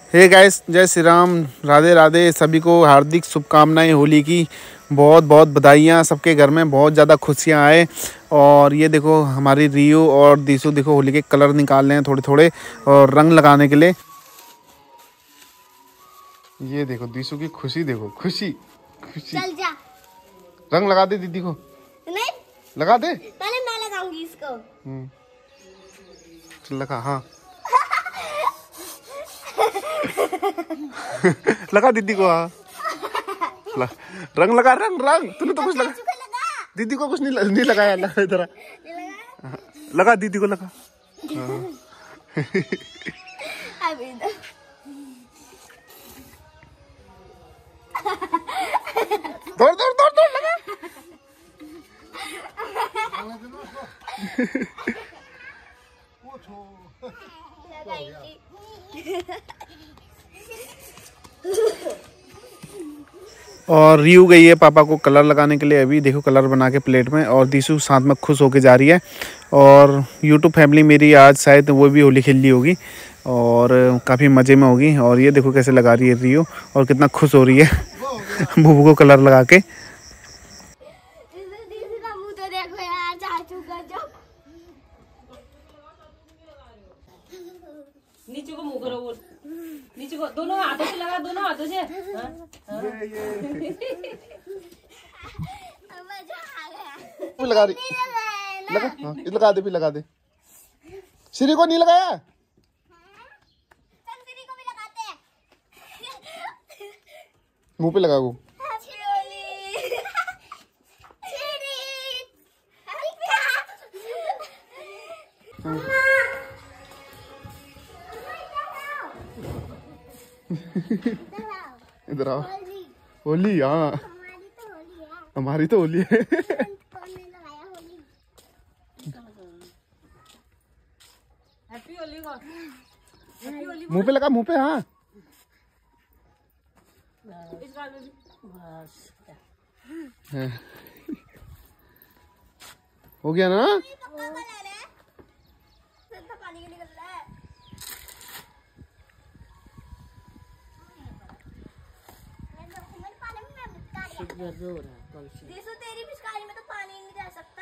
Hey guys, जय श्री राम, राधे राधे। सभी को हार्दिक शुभकामनाएं, होली की बहुत बहुत बधाइयाँ। सबके घर में बहुत ज़्यादा खुशियाँ आए। और ये देखो हमारी रियो और दीसू देखो होली के कलर निकाल रहे हैं थोड़े थोड़े और रंग लगाने के लिए। ये देखो दीसू की खुशी, देखो खुशी खुशी। चल जा, रंग लगा दे दीदी को। नहीं लगा दे, पहले मैं लगाऊंगी इसको। चल लगा। हाँ लगा दीदी को। हाँ रंग लगा, रंग रंग। तूने तो कुछ लगा, दीदी को कुछ नहीं लगाया। लगा इधर, लगा दीदी को लगा। अभी दौड़ दौड़ दौड़ दौड़ लगा। और रियू गई है पापा को कलर लगाने के लिए। अभी देखो कलर बना के प्लेट में, और दीसू साथ में खुश होके जा रही है। और यूट्यूब फैमिली मेरी आज शायद वो भी होली खेल ली होगी और काफ़ी मज़े में होगी। और ये देखो कैसे लगा रही है रियू और कितना खुश हो रही है बुबू को कलर लगा के। नीचे को मुंह करो, बोल नीचे को, दोनों हाथों से लगा, दोनों हाथों से। लगा रही, लगा। हाँ लगा दे, भी लगा दे। श्री को नहीं लगाया, श्री को भी लगाते हैं। मुंह पे लगा वो। इधर आओ। होली, हाँ हमारी तो होली है। हैप्पी होली को, हैप्पी होली मुंह पे लगा, मुंह पे। हाँ इस बार में भी बस हो गया ना। तेरी पिचकारी में तो पानी नहीं जा सकता।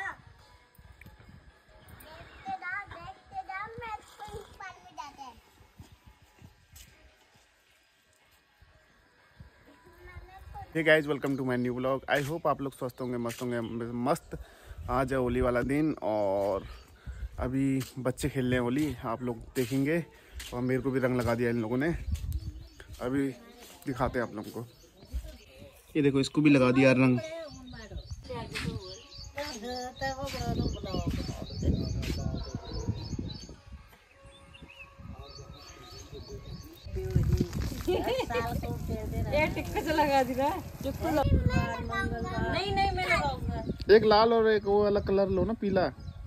Hey guys, welcome to my new blog. I hope आप लोग स्वस्थ होंगे, मस्त होंगे। मस्त आज है होली वाला दिन और अभी बच्चे खेल रहे हैं होली, आप लोग देखेंगे। और मेरे को भी रंग लगा दिया इन लोगों ने। अभी दिखाते हैं आप लोगों को। ये देखो इसको भी लगा दिया रंग। टिक्का से लगा दी ना। नहीं नहीं मैं लगाऊंगा। एक लाल और एक वो अलग कलर लो ना, पीला।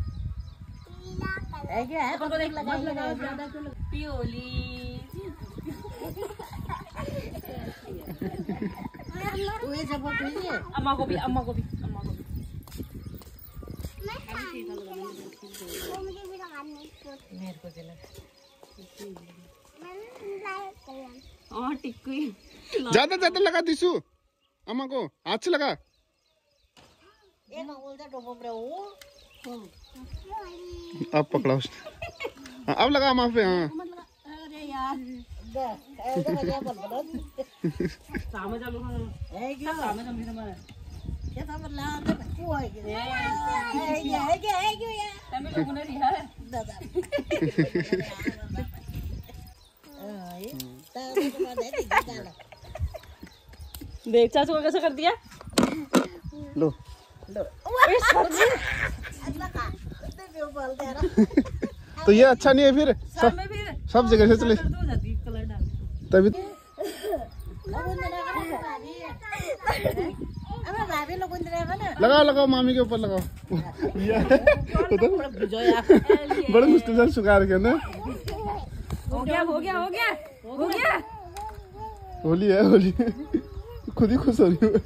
अम्मा को भी, अम्मा को भी, अम्मा को भी। मेरे को टिक्की ज्यादा ज्यादा लगा दीसू, अम्मा को हाथ से लगा। अब पकड़ा उसने। हाँ, अब लगा अम्मा पे। हाँ अरे यार सामने चलो, सामने चलो। क्या था मतलब देख चाचू को कैसे कर दिया। लो तो ये अच्छा नहीं है फिर, सब जगह से चले तभी। लगाओ लगाओ, मामी के ऊपर लगाओ। बड़े मुश्किल से सुखा रखे ना। हो गया हो गया हो गया हो गया। होली है, होली खुद ही खुश हो रही हूँ।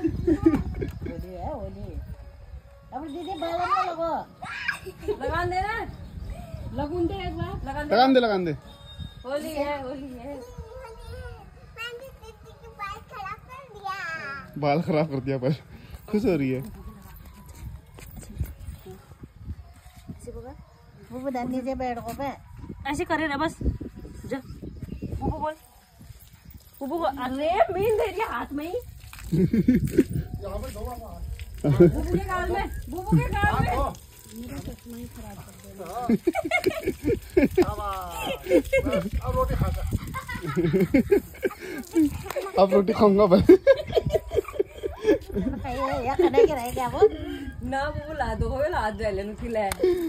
लगा दे ना, लगून दे एक बार, लगान दे होली है होली है। बाल खराब कर दिया पर खुश हो रही है। नीचे बैठो पे ऐसे करे ना बस। जा बुबू बोल, बुबू बोल। अरे मीन दे रही है हाथ में ही। बुबू के गाल में, बुबू के गाल में। अब रोटी खाऊंगा मैं। ना बुबू ला दो, ला दे ले नुकिले।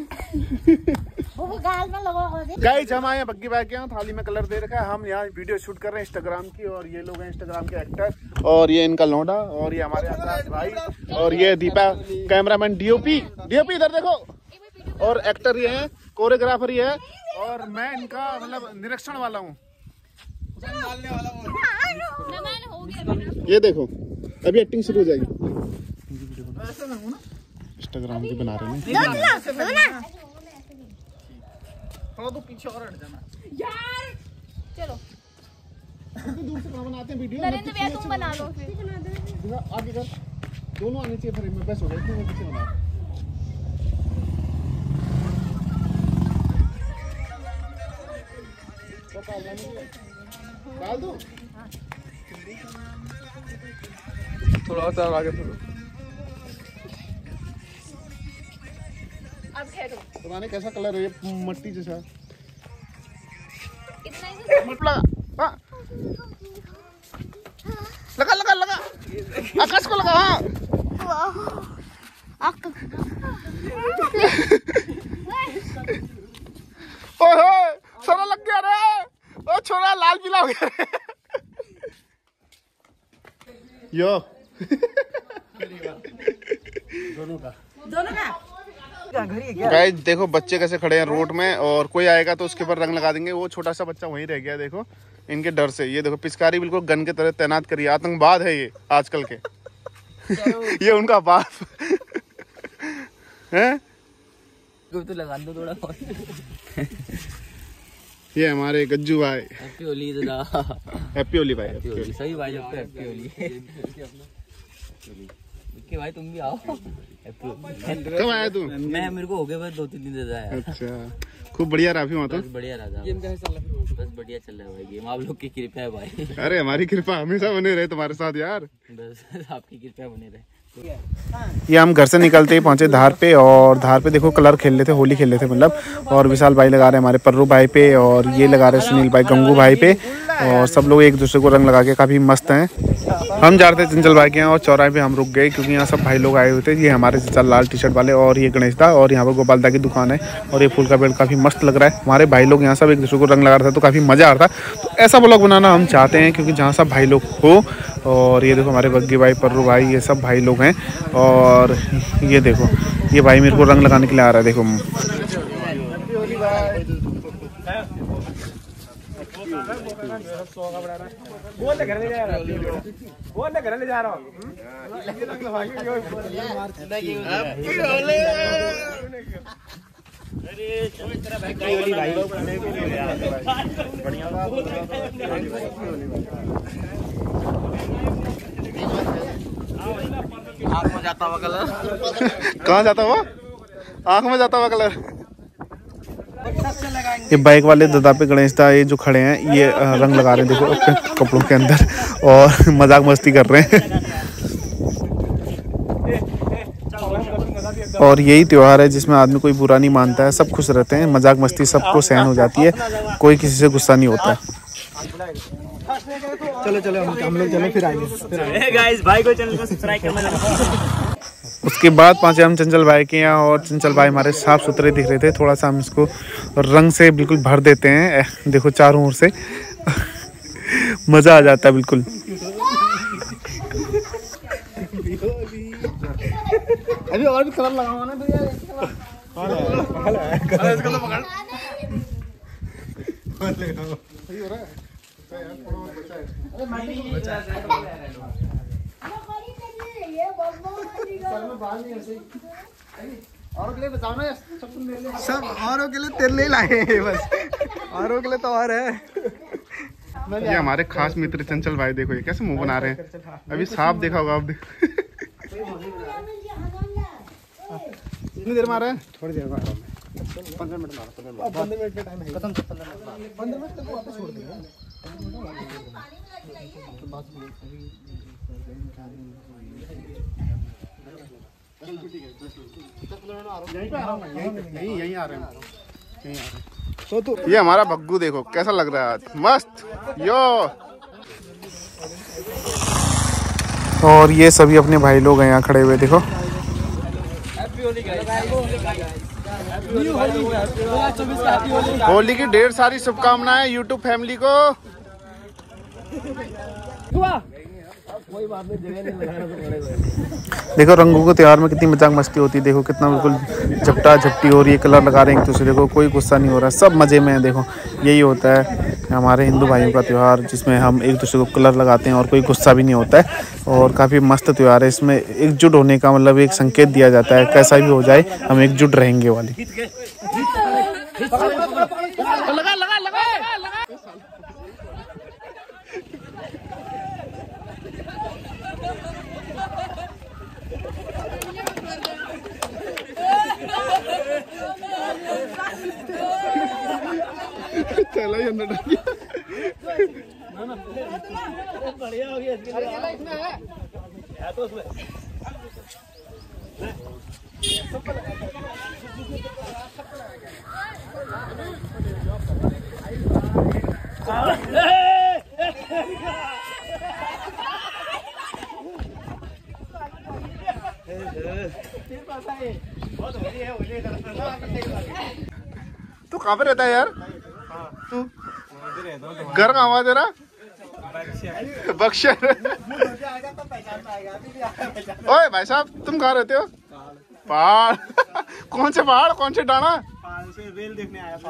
वो गाल में लगो। गाइस हम आए हैं बग्गी भाई के यहाँ, थाली में कलर दे रखा है। हम यहाँ वीडियो शूट कर रहे हैं इंस्टाग्राम की, और ये लोग हैं इंस्टाग्राम के एक्टर, और ये इनका लौंडा, और ये हमारे आकाश भाई, और ये दीपा कैमरामैन, डीओपी इधर देखो, और एक्टर ये है, कोरियोग्राफर ये है, और मैं इनका मतलब निरीक्षण वाला हूँ। ये देखो अभी एक्टिंग शुरू हो जाएगी। इंस्टाग्राम की बना रहे हैं थोड़ा तो पीछे और हट जाना यार। चलो दूर से बनाते हैं वीडियो। नरेंद्र भैया तुम बना लो फिर। आगे कर, दोनों आने चाहिए फ्रेम में, बस हो गया। क्यों पीछे बना डाल दो थोड़ा सा आगे थोड़ा। अब खेलो। पता नहीं कैसा कलर है ये, मट्टी जैसा। इतना ही लगा लगा लगा आकाश को लगा। हाँ ओहो छोरा लग गया रे, ओ छोरा लाल पीला हो गया यो दोनों का गाइस देखो बच्चे कैसे खड़े हैं रोड में, और कोई आएगा तो उसके ऊपर रंग लगा देंगे। वो छोटा सा बच्चा वहीं रह गया देखो इनके डर से। ये देखो पिचकारी बिल्कुल गन की तरह तैनात करी, आतंकवाद है ये आजकल के। ये उनका बाप है। तो लगा दो थोड़ा। ये हमारे गज्जू भाई, हैप्पी होली दादा। हैप्पी होली भाई, हैप्पी होली सही भाई लोग को हैप्पी होली। विक्की भाई तुम भी आओ। हैप्पी होली। कब आया तू? मैं मेरे को हो गए बस 2-3 दिन से आया। अच्छा खूब बढ़िया राफी वहाँ तो। बस बढ़िया रहा। गेम कैसे चल रहा है? बस बढ़िया चल रहा है भाई गेम, आप लोग की कृपा है भाई। अरे हमारी कृपा हमेशा बने रहे तुम्हारे साथ यार। बस आपकी कृपा बने रहे। ये हम घर से निकलते ही पहुंचे धार पे, और धार पे देखो कलर खेल रहे थे, होली खेल रहे थे मतलब। और विशाल भाई लगा रहे हमारे पर्रू भाई पे, और ये लगा रहे सुनील भाई गंगू भाई पे, और सब लोग एक दूसरे को रंग लगा के काफ़ी मस्त हैं। हम जा रहे थे चंचल भाई के यहाँ, और चौराहे पे हम रुक गए क्योंकि यहाँ सब भाई लोग आए हुए थे। ये हमारे चचा लाल टी शर्ट वाले, और ये गणेश दा, और यहाँ पर गोपाल दा की दुकान है, और ये फूल का पेड़ काफ़ी मस्त लग रहा है। हमारे भाई लोग यहाँ सब एक दूसरे को रंग लगा रहे थे तो काफ़ी मज़ा आ रहा था। तो ऐसा ब्लॉग बनाना हम चाहते हैं क्योंकि जहाँ सब भाई लोग हो। और ये देखो हमारे बग्गी भाई, पर्रू भाई, ये सब भाई लोग हैं। और ये देखो ये भाई मेरे को रंग लगाने के लिए आ रहा है देखो। आँख में जाता हुआ कलर। कहाँ जाता हुआ? आँख में जाता हुआ कलर। ये बाइक वाले दादा पे गणेश दा ये जो खड़े हैं, ये रंग लगा रहे हैं देखो अपने कपड़ों के अंदर, और मजाक मस्ती कर रहे हैं। और यही त्योहार है जिसमें आदमी कोई बुरा नहीं मानता है, सब खुश रहते हैं, मजाक मस्ती सबको सहन हो जाती है, कोई किसी से गुस्सा नहीं होता है। चलो चलो हम लोग चलो फिर आएंगे। गाइस भाई को चैनल को सब्सक्राइब करना। उसके बाद पहुंचे हम चंचल भाई के यहाँ, और चंचल भाई हमारे साफ सुथरे दिख रहे थे। थोड़ा सा हम इसको रंग से बिल्कुल भर देते हैं, देखो चारों ओर से मज़ा आ जाता है बिल्कुल। अभी और भी कलर लगाओ ना भैया। औरों के लिए बताओ ना, सब औरों के लिए तेरे लिए लाए हैं बस, औरों के लिए तो और है। ये हमारे खास मित्र चंचल भाई, देखो ये कैसे मुंह बना रहे हैं। अभी सांप देखा होगा आप। कितनी देर में आ रहा है? थोड़ी देर में 15 मिनट में 15 मिनट का टाइम है खत्म। 15 मिनट तक वापस छोड़ देंगे। यहीं आ रहे हैं। तो ये हमारा भग्गू देखो कैसा लग रहा है आज, मस्त यो। और ये सभी अपने भाई लोग हैं यहाँ खड़े हुए, देखो। होली की ढेर सारी शुभकामनाएं यूट्यूब फैमिली को। देखो रंगों के त्योहार में कितनी मजाक मस्ती होती है, देखो कितना बिल्कुल झपटा झपटी हो रही है, कलर लगा रहे हैं एक दूसरे को, कोई गुस्सा नहीं हो रहा, सब मजे में है। देखो यही होता है हमारे हिंदू भाइयों का त्योहार, जिसमें हम एक दूसरे को कलर लगाते हैं और कोई गुस्सा भी नहीं होता है। और काफ़ी मस्त त्योहार है, इसमें एकजुट होने का मतलब एक संकेत दिया जाता है, कैसा भी हो जाए हम एकजुट रहेंगे वाली। चला ही अंदर डाल दिया। बढ़िया हो गया इसमें है तो उसमें तू कहाँ पे रहता है यार? तू घर कहाँ हुआ तेरा? बक्सर। ओए भाई साहब तुम कहाँ रहते हो? पहाड़। कौन से पहाड़, कौन से डाना? रेल देखने आया।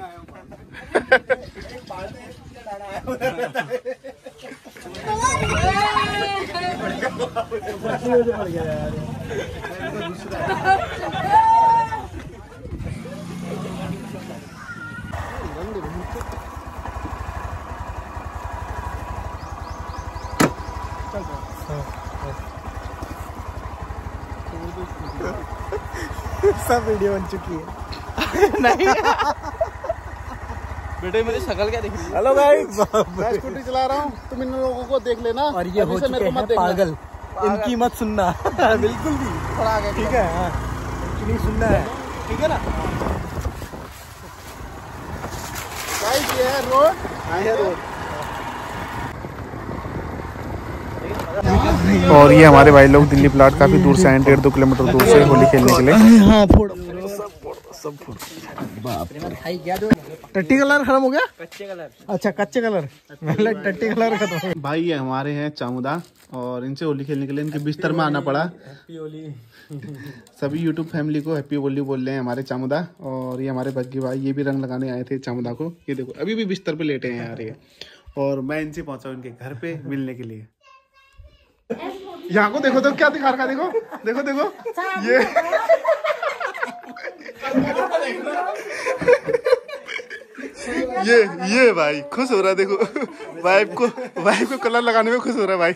सब वीडियो बन चुकी है। नहीं बेटे मेरी शक्ल क्या दिख रही है? हेलो गाइस, मैं स्कूटी चला रहा हूँ, तुम इन लोगों को देख लेना। और ये हो चुके हैं पागल, इनकी मत सुनना। बिल्कुल भी ठीक है, इनकी नहीं सुनना है, ठीक है ना गाइस? ये है रोड, ये रोड। और ये हमारे भाई लोग दिल्ली प्लाट काफी दूर से आए, 1.5-2 किलोमीटर दूर से होली खेलने के लिए। हाँ फोड़ सब फोड़। टट्टी कलर खत्म हो गया? कच्चे कलर। अच्छा कच्चे कलर, मतलब टट्टी कलर खत्म हो गया। भाई ये हमारे हैं चामुदा, और इनसे होली खेलने के लिए इनके बिस्तर में आना पड़ा। हैप्पी होली। सभी यूट्यूब फैमिली को हैप्पी होली बोल रहे हैं हमारे चामुदा। और ये हमारे बग्गी भाई, ये भी रंग लगाने आए थे चामुदा को। ये देखो अभी भी बिस्तर पे लेटे हैं यार ये। और मैं इनसे पहुंचा इनके घर पे मिलने के लिए। यहाँ को देखो तो क्या दिखा रखा, देखो देखो देखो ये भाई खुश हो रहा है, देखो वाइफ को कलर लगाने में खुश हो रहा है भाई।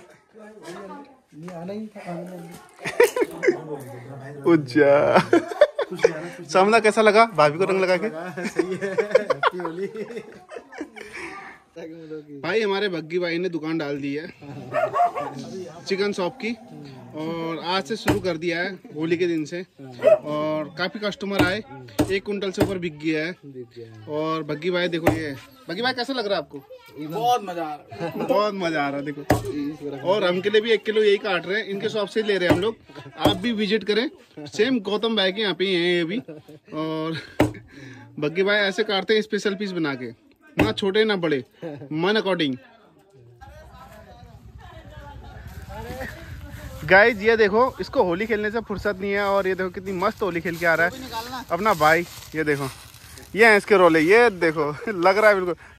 सामना कैसा लगा भाभी को रंग लगा के? सही है, हैप्पी होली। भाई हमारे बग्गी भाई ने दुकान डाल दी है चिकन शॉप की, और आज से शुरू कर दिया है होली के दिन से। और काफी कस्टमर आए, 1 कुंटल से ऊपर बिक गया है। और बग्गी भाई देखो, ये बग्गी भाई कैसा लग रहा है आपको? बहुत मजा आ रहा है, बहुत मजा आ रहा है देखो। और हम के लिए भी 1 किलो यही काट रहे हैं, इनके शॉप से ले रहे हैं हम लोग। आप भी विजिट करें, सेम गौतम भाई के यहाँ पे हैं ये भी। और बग्गी भाई ऐसे काटते हैं स्पेशल पीस बना के, ना छोटे ना बड़े, मन अकॉर्डिंग। गाइस ये देखो, इसको होली खेलने से फुर्सत नहीं है, और ये देखो कितनी मस्त होली खेल के आ रहा है अपना भाई। ये देखो ये है इसके रोले, ये देखो लग रहा है बिल्कुल